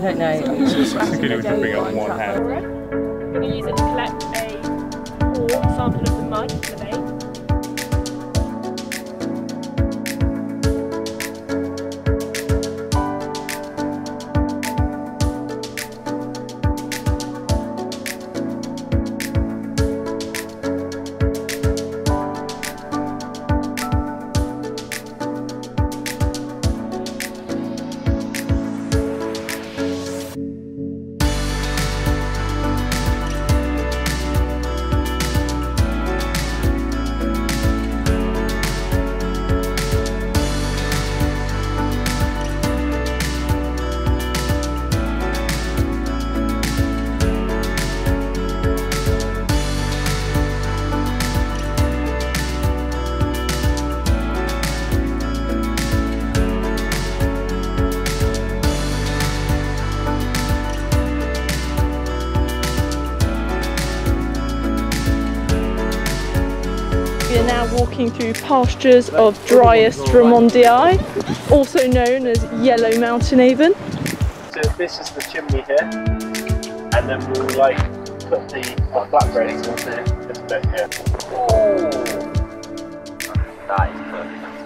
don't know. I think it would just bring up one hand. We're going to use it to collect a sample of the mud from the lake. We are now walking through pastures of Dryas drumondii, also known as yellow mountain aven. So this is the chimney here, and then we'll put the flatbreads onto this bit here. Oh, that is perfect.